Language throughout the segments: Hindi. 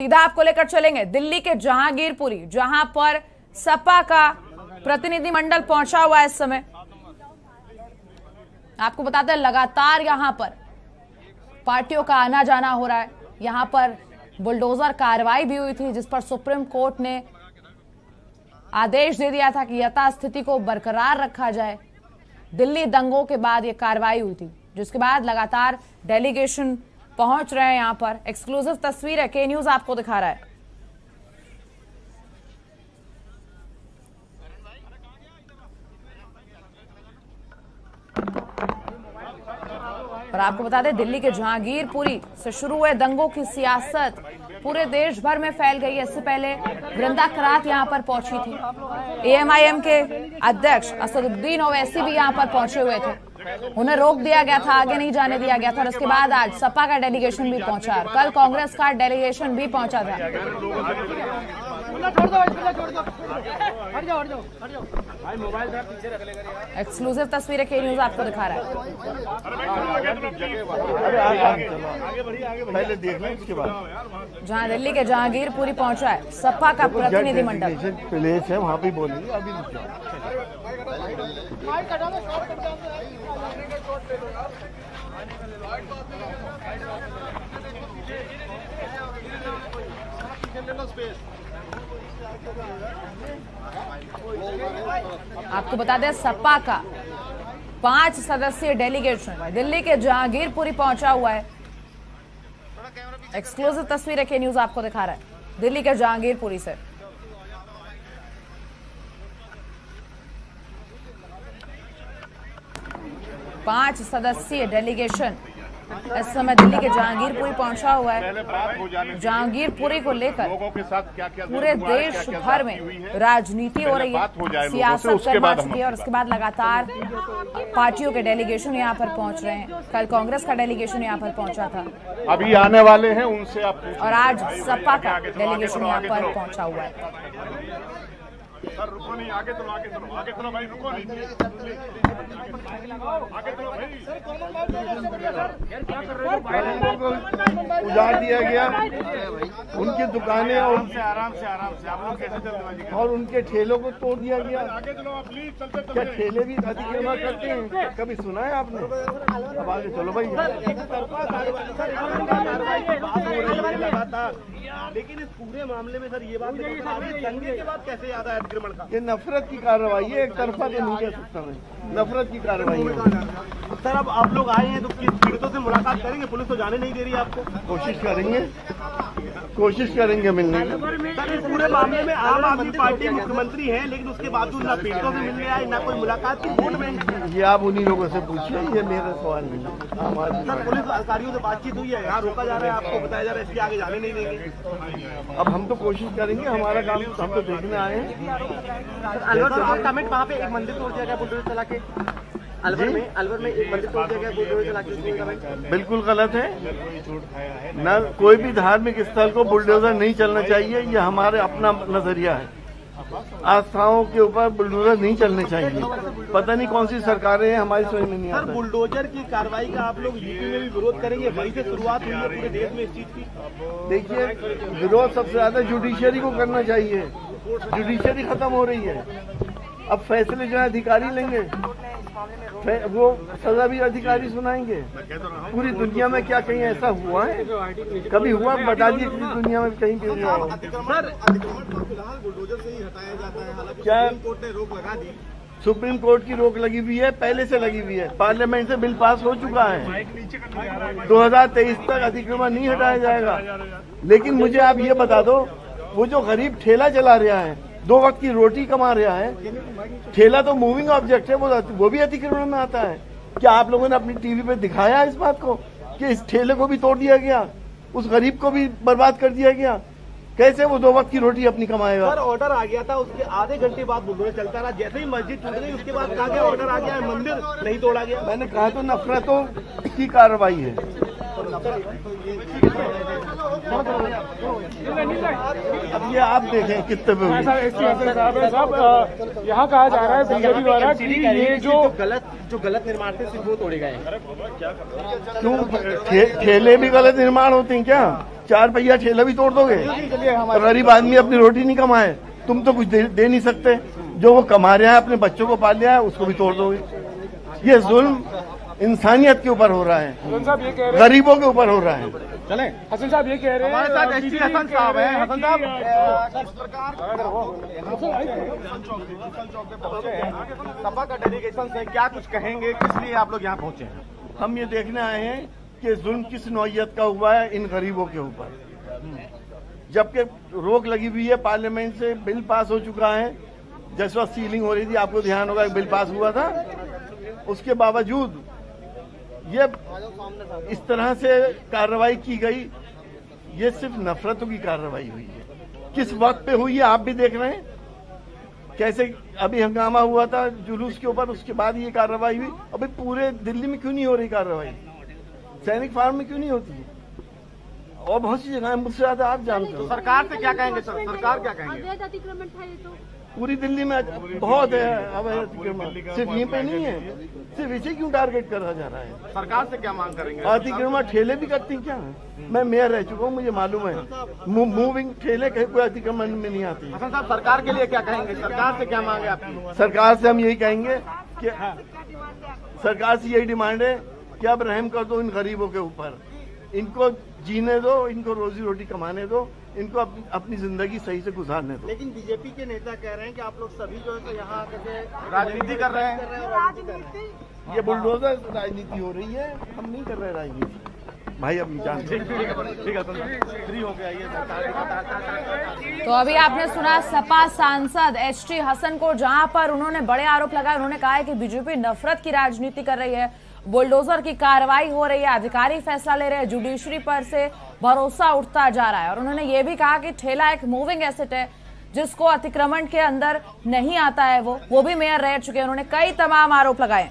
सीधा आपको लेकर चलेंगे दिल्ली के जहांगीरपुरी, जहां पर सपा का प्रतिनिधिमंडल पहुंचा हुआ है इस समय। आपको बताते हैं लगातार यहां पर पार्टियों का आना जाना हो रहा है। यहां पर बुलडोजर कार्रवाई भी हुई थी जिस पर सुप्रीम कोर्ट ने आदेश दे दिया था कि यथास्थिति को बरकरार रखा जाए। दिल्ली दंगों के बाद यह कार्रवाई हुई थी, जिसके बाद लगातार डेलीगेशन पहुंच रहे हैं यहां पर। एक्सक्लूसिव तस्वीर है, के न्यूज आपको दिखा रहा है। और आपको बता दें, दिल्ली के जहांगीरपुरी से शुरू हुए दंगों की सियासत पूरे देश भर में फैल गई है। इससे पहले वृंदा करात यहां पर पहुंची थी। एएमआईएम के अध्यक्ष असदुद्दीन ओवैसी भी यहां पर पहुंचे हुए थे, उन्हें रोक दिया गया था, आगे नहीं जाने दिया गया था। और उसके बाद आज सपा का डेलीगेशन भी पहुंचा, कल कांग्रेस का डेलीगेशन भी पहुंचा था। एक्सक्लूसिव तस्वीरें के न्यूज आपको दिखा रहा है। पहले देख लें उसके बाद। जहां दिल्ली के जहांगीरपुरी पहुंचा है सपा का प्रतिनिधिमंडल। प्लेस है वहां पे बोलेंगे अभी। आपको बता दें, सपा का 5 सदस्यीय डेलीगेशन दिल्ली के जहांगीरपुरी पहुंचा हुआ है। एक्सक्लूसिव तस्वीरें के न्यूज आपको दिखा रहा है दिल्ली के जहांगीरपुरी से। पांच सदस्यीय डेलीगेशन इस समय दिल्ली के जहांगीरपुरी पहुंचा हुआ है। जहांगीरपुरी को लेकर पूरे देश भर में राजनीति हो रही है, सियासत गर्मा चुकी है। और उसके बाद लगातार पार्टियों के डेलीगेशन यहां पर पहुंच रहे हैं। कल कांग्रेस का डेलीगेशन यहां पर पहुंचा था, अभी आने वाले हैं उनसे आप। और आज सपा का डेलीगेशन यहां पर पहुंचा हुआ है। सर रुको नहीं, आगे चलो, आगे चलो, आगे चलो भाई, रुको नहीं, आगे चलो भाई। उजाड़ दिया गया उनकी दुकानें और आराम से आप लोग कैसे जल्दबाजी और उनके ठेलों को तोड़ दिया गया। आगे चलो आप प्लीज, चलते। क्या ठेले भी अतिक्रमण करते हैं? कभी सुना है आपने? अब आगे चलो भाई। लेकिन इस पूरे मामले में सर ये बात दंगे के बाद कैसे याद आया अतिक्रमण का? ये नफरत की कार्रवाई है, एक तरफा तो नहीं कह सकता मैं, नफरत की कार्रवाई है। सर अब आप लोग आए हैं तो पीड़ितों से मुलाकात करेंगे? पुलिस तो जाने नहीं दे रही आपको। कोशिश करेंगे मिलने की। सर इस पूरे मामले में आम आदमी पार्टी मुख्यमंत्री है, लेकिन उसके बावजूद ना पीड़ितों से मिलने आए, ना कोई मुलाकात की। वोट में ये आप उन्हीं लोगों से पूछिए, ये मेरा सवाल नहीं है। सर पुलिस अधिकारियों से बातचीत हुई है, यहाँ रोका जा रहा है, आपको बताया जा रहा है इसके आगे जाने नहीं देंगे। अब हम तो कोशिश करेंगे, हमारा काम हम तो देखने आए हैं। अलवर कमेंट वहाँ पे एक मंदिर तोड़ दिया गया बुलडोजर चला के। अलवर में एक मंदिर तोड़ दिया गया बुलडोजर चला के। बिल्कुल गलत है ना, कोई भी धार्मिक स्थल को बुलडोजर नहीं चलना चाहिए, ये हमारे अपना नजरिया है। आस्थाओं के ऊपर बुलडोजर नहीं चलने चाहिए। पता नहीं कौन सी सरकारें हैं, हमारी समझ में नहीं आता। सर बुलडोजर की कार्रवाई का आप लोग यूपी में भी विरोध करेंगे? वहीं से शुरुआत हुई है पूरे देश में इस चीज की। देखिए, विरोध सबसे ज्यादा जुडिशरी को करना चाहिए। जुडिशरी खत्म हो रही है, अब फैसले जो है अधिकारी लेंगे, वो सजा भी अधिकारी सुनाएंगे। पूरी दुनिया में क्या कहीं ऐसा हुआ है? कभी हुआ? बता दिए किसी दुनिया में कहीं भी हुआ हो? क्या कोर्ट ने रोक लगा दी? सुप्रीम कोर्ट की रोक लगी हुई है, पहले से लगी हुई है। पार्लियामेंट से बिल पास हो चुका है, 2023 तक अतिक्रमण नहीं हटाया जाएगा। लेकिन मुझे आप ये बता दो, वो जो गरीब ठेला चला रहा है, 2 वक्त की रोटी कमा रहा है, ठेला तो मूविंग ऑब्जेक्ट है, वो भी अतिक्रमण में आता है। क्या आप लोगों ने अपनी टीवी पे दिखाया इस बात को कि इस ठेले को भी तोड़ दिया गया, उस गरीब को भी बर्बाद कर दिया गया? कैसे वो 2 वक्त की रोटी अपनी कमाएगा? सर ऑर्डर आ गया था, उसके आधे घंटे बाद बुलडोजर चलता रहा, जैसे ही मस्जिद टूट गई उसके बाद कहा गया ऑर्डर आ गया है, मंदिर नहीं तोड़ा गया। मैंने कहा तो नफरतों की कार्रवाई है। अब ये आप देखें कितने पे हुई। साहब यहाँ कहा जा रहा है बीजेपी द्वारा कि ये जो गलत निर्माण थे सिर्फ वो तोड़े गए हैं। क्यों ठेले भी गलत निर्माण होते हैं क्या? 4 पहिया ठेला भी तोड़ दोगे? गरीब आदमी अपनी रोटी नहीं कमाए, तुम तो कुछ दे नहीं सकते। जो वो कमा रहा है, अपने बच्चों को पाल रहा है, उसको भी तोड़ दोगे। ये जुल्म इंसानियत के ऊपर हो रहा है, गरीबों के ऊपर हो रहा है। चले हसन साहब ये कह रहे हैं, हमारे साथ एसटी हसन साहब हैं। हसन साहब, सपा का डेलीगेशन से क्या कुछ कहेंगे, किस लिए आप लोग यहाँ पहुँचे हैं? हम ये देखने आए हैं कि जुल्म किस नौइयत का हुआ है इन गरीबों के ऊपर। जबकि रोक लगी हुई है, पार्लियामेंट से बिल पास हो चुका है। जिस वक्त सीलिंग हो रही थी, आपको ध्यान होगा, एक बिल पास हुआ था। उसके बावजूद ये इस तरह से कार्रवाई की गई। ये सिर्फ नफरतों की कार्रवाई हुई है। किस वक्त पे हुई है आप भी देख रहे हैं। कैसे अभी हंगामा हुआ था जुलूस के ऊपर, उसके बाद ये कार्रवाई हुई। अभी पूरे दिल्ली में क्यों नहीं हो रही कार्रवाई? सैनिक फार्म में क्यों नहीं होती? और बहुत सी जगह मुझसे ज्यादा आप जानते हो। सरकार से क्या कहेंगे? सरकार क्या कहेंगे? अवैध अतिक्रमण था ये तो पूरी दिल्ली में बहुत है अवैध अतिक्रमण, सिर्फ यहीं पे नहीं है। सिर्फ इसे क्यों टारगेट करा जा रहा है? सरकार से क्या मांग करेंगे? अतिक्रमण ठेले भी करती क्या? मैं मेयर रह चुका हूँ, मुझे मालूम है। मूविंग ठेले कोई अतिक्रमण में नहीं आती। हसन साहब, सरकार के लिए क्या कहेंगे? सरकार से क्या मांगे आपकी? सरकार से हम यही कहेंगे कि सरकार से यही डिमांड है कि अब रहम कर दो इन गरीबों के ऊपर। इनको जीने दो, इनको रोजी रोटी कमाने दो, इनको अपनी जिंदगी सही से गुजारने दो। लेकिन बीजेपी के नेता कह रहे हैं कि आप लोग सभी जो है यहाँ आकर राजनीति कर रहे हैं। ये बुलडोजर राजनीति हो रही है, हम नहीं कर रहे राजनीति भाई। अब जानते फ्री हो गया ये। तो अभी आपने सुना सपा सांसद एसटी हसन को, जहां पर उन्होंने बड़े आरोप लगाए। उन्होंने कहा है कि बीजेपी नफरत की राजनीति कर रही है, बुलडोजर की कार्रवाई हो रही है, अधिकारी फैसला ले रहे हैं, जुडिशरी पर से भरोसा उठता जा रहा है। और उन्होंने ये भी कहा कि ठेला एक मूविंग एसेट है जिसको अतिक्रमण के अंदर नहीं आता है। वो भी मेयर रह चुके हैं। उन्होंने कई तमाम आरोप लगाए।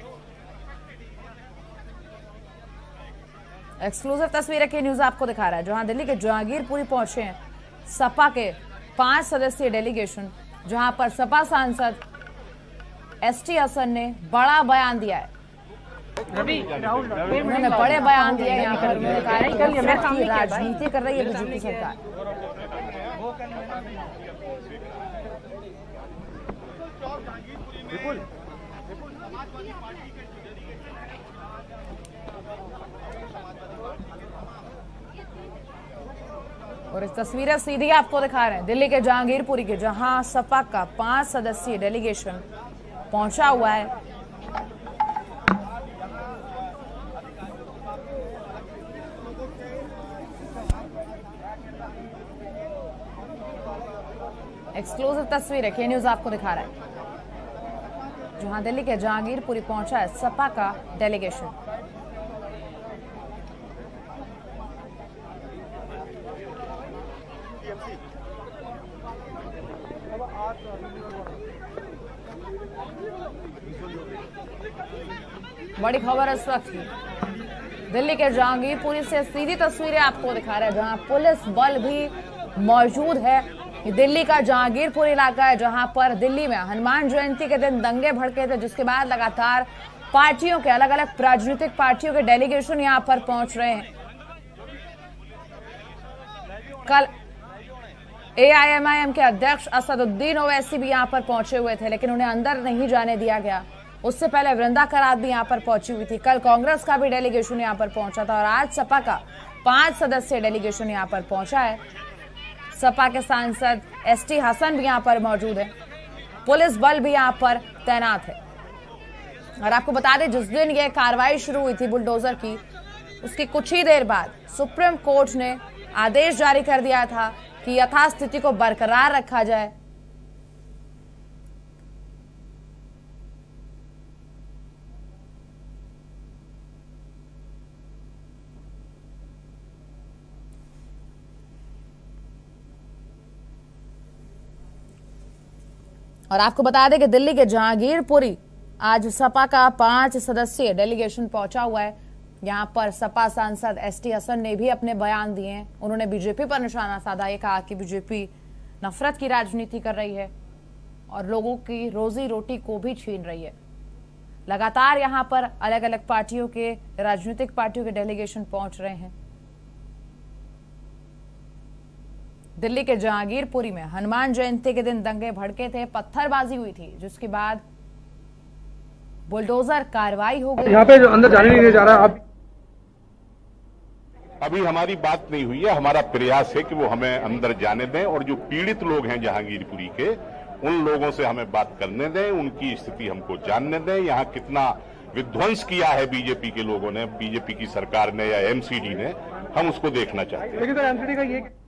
एक्सक्लूसिव तस्वीरें की न्यूज आपको दिखा रहा है, जहां दिल्ली के जहांगीरपुरी पहुंचे हैं सपा के 5 सदस्यीय डेलीगेशन, जहां पर सपा सांसद एसटी हसन ने बड़ा बयान दिया है। उन्होंने बड़े बयान दिए यहाँ पर। उन्होंने कहा कि राजनीति कर रही है बीजेपी सरकार। और इस तस्वीरें सीधी आपको दिखा रहे हैं दिल्ली के जहांगीरपुरी के, जहां सपा का 5 सदस्यीय डेलीगेशन पहुंचा हुआ है। एक्सक्लूसिव तस्वीर है के न्यूज आपको दिखा रहा है, जहां दिल्ली के जहांगीरपुरी पहुंचा है सपा का डेलीगेशन। बड़ी खबर इस वक्त दिल्ली के जहांगीरपुरी से सीधी तस्वीरें आपको दिखा रहा है, जहां पुलिस बल भी मौजूद है। ये दिल्ली का जहांगीरपुर इलाका है, जहां पर दिल्ली में हनुमान जयंती के दिन दंगे भड़के थे, जिसके बाद लगातार पार्टियों के, अलग अलग राजनीतिक पार्टियों के डेलीगेशन यहां पर पहुंच रहे हैं। कल एआईएमआईएम के अध्यक्ष असदुद्दीन ओवैसी भी यहां पर पहुंचे हुए थे, लेकिन उन्हें अंदर नहीं जाने दिया गया। उससे पहले वृंदा करात भी यहां पर पहुंची हुई थी। कल कांग्रेस का भी डेलीगेशन यहां पर पहुंचा था और आज सपा का 5 सदस्यीय डेलीगेशन यहां पर पहुंचा है। सपा के सांसद एसटी हसन भी यहां पर मौजूद है, पुलिस बल भी यहां पर तैनात है। और आपको बता दें, जिस दिन यह कार्रवाई शुरू हुई थी बुलडोजर की, उसकी कुछ ही देर बाद सुप्रीम कोर्ट ने आदेश जारी कर दिया था कि यथास्थिति को बरकरार रखा जाए। और आपको बता दें कि दिल्ली के जहांगीरपुरी आज सपा का 5 सदस्यीय डेलीगेशन पहुंचा हुआ है। यहाँ पर सपा सांसद एसटी हसन ने भी अपने बयान दिए। उन्होंने बीजेपी पर निशाना साधा। ये कहा कि बीजेपी नफरत की राजनीति कर रही है और लोगों की रोजी रोटी को भी छीन रही है। लगातार यहाँ पर अलग अलग पार्टियों के, राजनीतिक पार्टियों के डेलीगेशन पहुंच रहे हैं। दिल्ली के जहांगीरपुरी में हनुमान जयंती के दिन दंगे भड़के थे, पत्थरबाजी हुई थी, जिसके बाद बुलडोजर कार्रवाई हो गई। यहाँ पे अंदर जाने नहीं जा रहा। अभी हमारी बात नहीं हुई है। हमारा प्रयास है कि वो हमें अंदर जाने दें और जो पीड़ित लोग हैं जहांगीरपुरी के, उन लोगों से हमें बात करने दें, उनकी स्थिति हमको जानने दें। यहाँ कितना विध्वंस किया है बीजेपी के लोगों ने, बीजेपी की सरकार ने या एमसीडी ने, हम उसको देखना चाहते हैं। लेकिन एमसीडी का ये